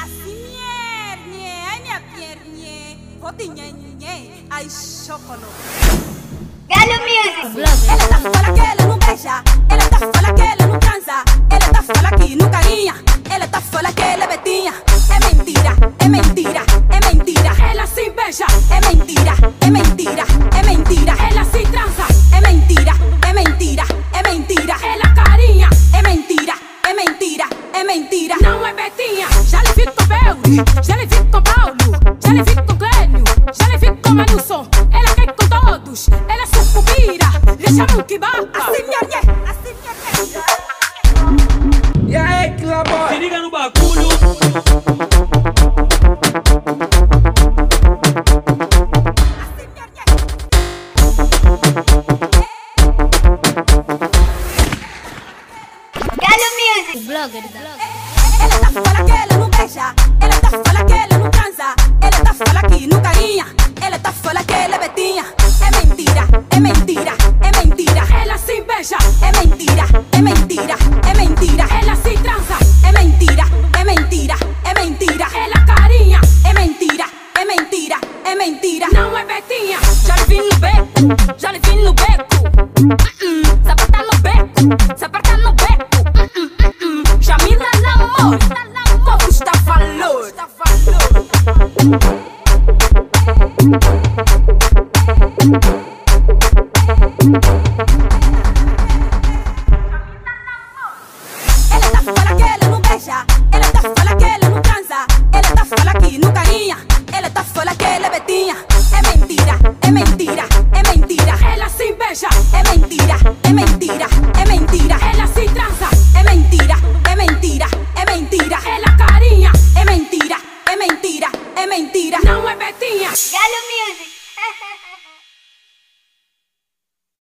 Ai, chocolate. Galo Music. Ela tá fala que ela não beija, ela tá fala que ela não transa, ela tá fala que não carinha, ela tá fala que ela é betinha. É mentira, é mentira, é mentira. Ela se beija, é mentira, é mentira, é mentira. Ela se transa, é mentira, é mentira, é mentira. Ela carinha, é mentira, é mentira, é mentira. Não é betinha, já lhe vi com Belly, já lhe vi com Paulo.